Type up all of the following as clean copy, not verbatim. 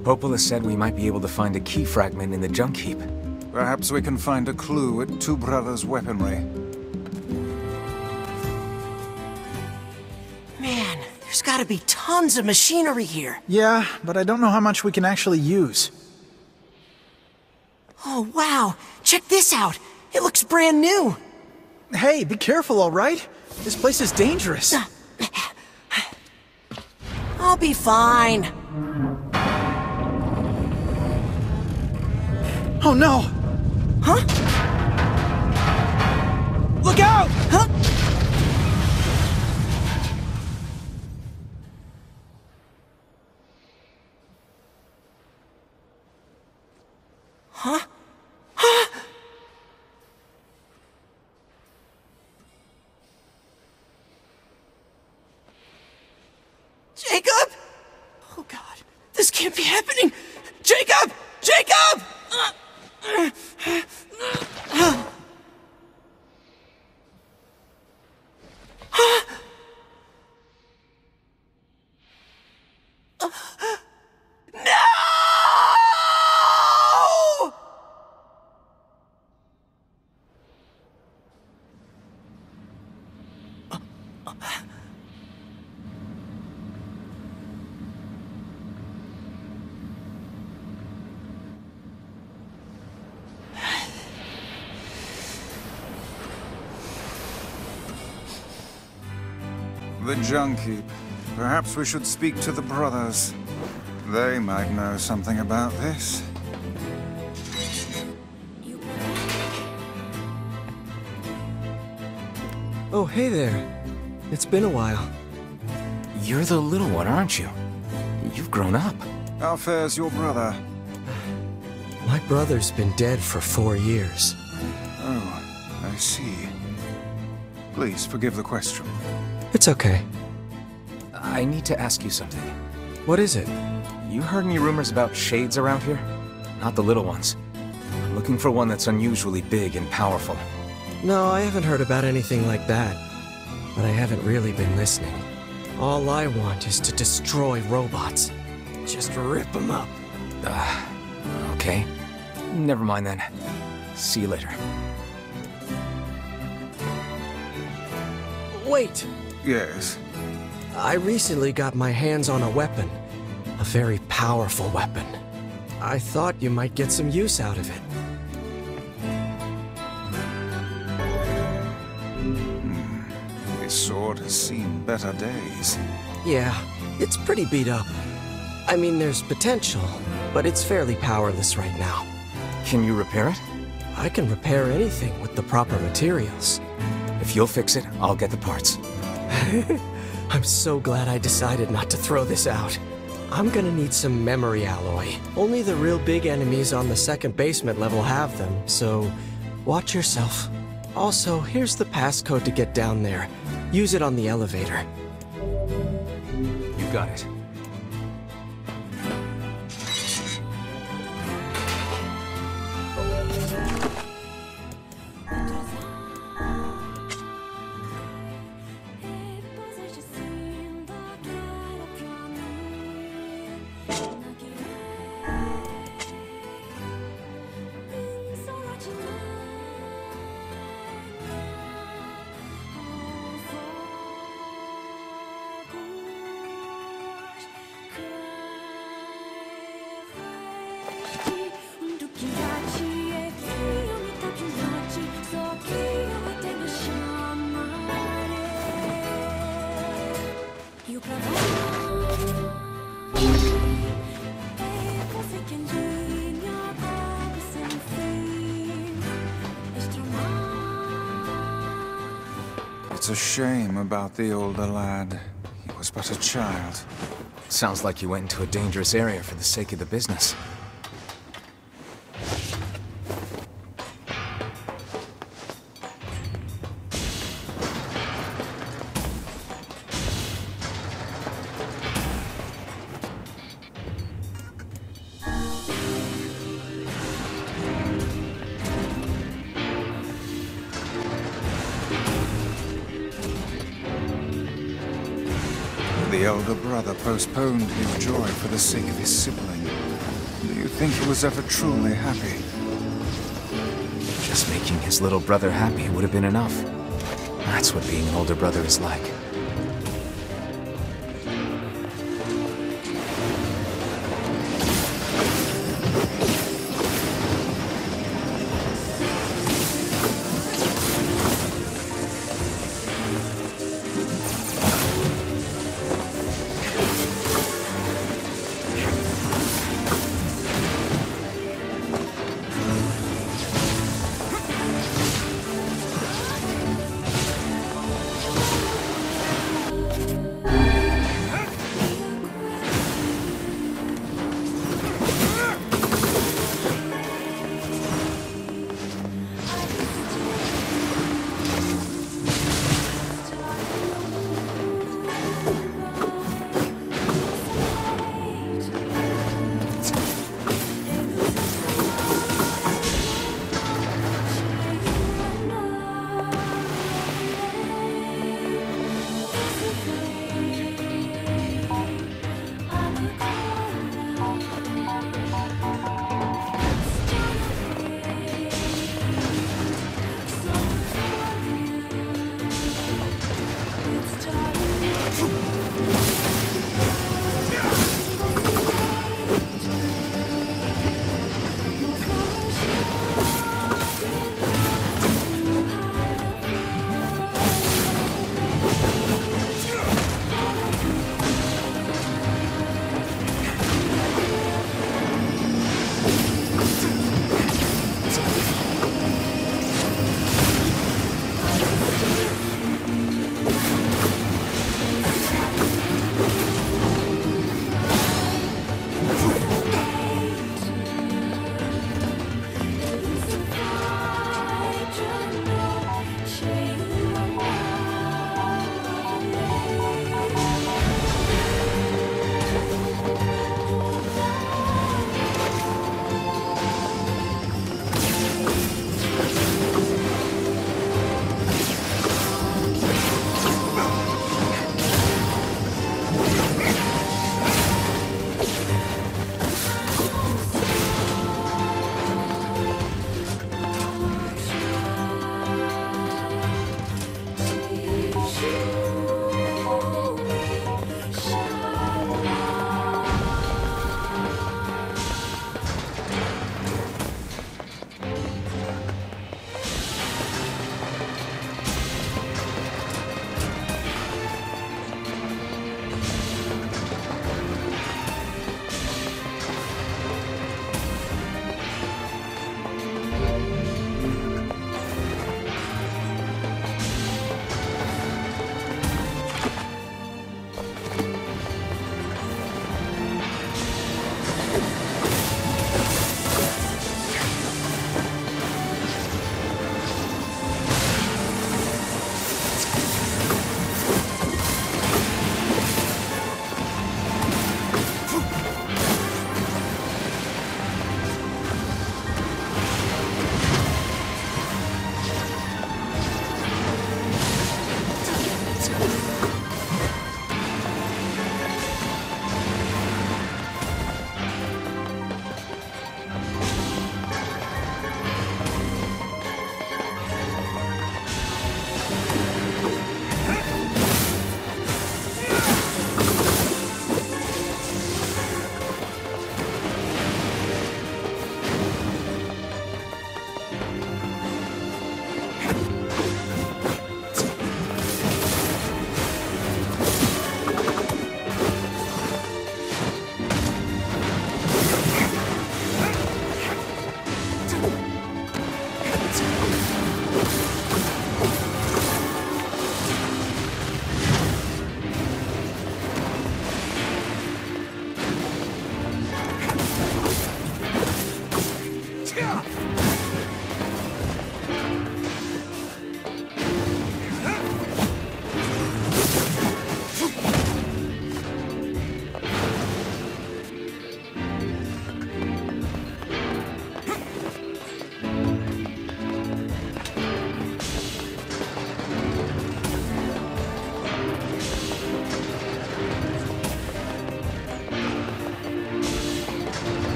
Popola said we might be able to find a key fragment in the Junk Heap. Perhaps we can find a clue at Two Brothers' weaponry. Man, there's gotta be tons of machinery here. Yeah, but I don't know how much we can actually use. Oh, wow. Check this out. It looks brand new. Hey, be careful, all right? This place is dangerous. I'll be fine. Oh, no! Huh? Look out! Huh? Huh? Huh? Jacob? Oh God, this can't be happening! Jacob! Jacob! No! The Junk Heap. Perhaps we should speak to the brothers. They might know something about this. Oh, hey there. It's been a while. You're the little one, aren't you? You've grown up. How fares your brother? My brother's been dead for 4 years. Oh, I see. Please forgive the question. It's okay. I need to ask you something. What is it? You heard any rumors about shades around here? Not the little ones. I'm looking for one that's unusually big and powerful. No, I haven't heard about anything like that. But I haven't really been listening. All I want is to destroy robots. Just rip them up. Okay. Never mind then. See you later. Wait! Yes. I recently got my hands on a weapon. A very powerful weapon. I thought you might get some use out of it. This sword has seen better days. Yeah, it's pretty beat up. I mean, there's potential, but it's fairly powerless right now. Can you repair it? I can repair anything with the proper materials. If you'll fix it, I'll get the parts. I'm so glad I decided not to throw this out. I'm gonna need some memory alloy. Only the real big enemies on the second basement level have them, so watch yourself. Also, here's the passcode to get down there. Use it on the elevator. You got it. It's a shame about the older lad. He was but a child. Sounds like you went into a dangerous area for the sake of the business. The elder brother postponed his joy for the sake of his sibling. Do you think he was ever truly happy? Just making his little brother happy would have been enough. That's what being an older brother is like.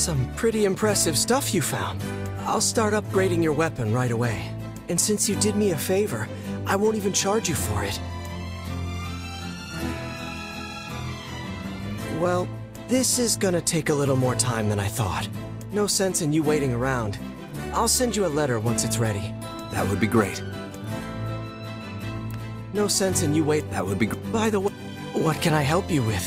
Some pretty impressive stuff you found. I'll start upgrading your weapon right away. And since you did me a favor, I won't even charge you for it. Well, this is gonna take a little more time than I thought. No sense in you waiting around. I'll send you a letter once it's ready. That would be great. No sense in you wait. That would be By the way, what can I help you with?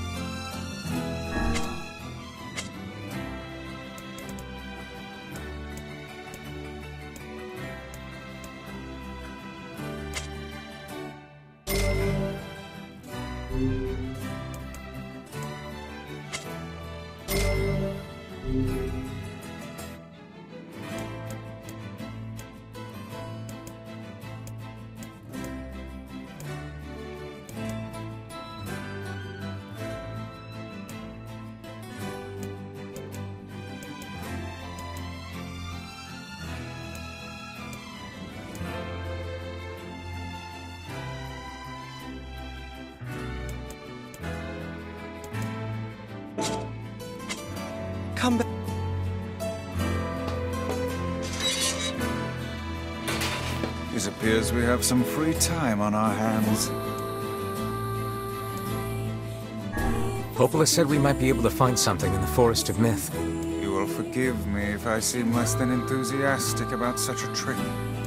Come back. It appears we have some free time on our hands. Popola said we might be able to find something in the Forest of Myth. You will forgive me if I seem less than enthusiastic about such a trip.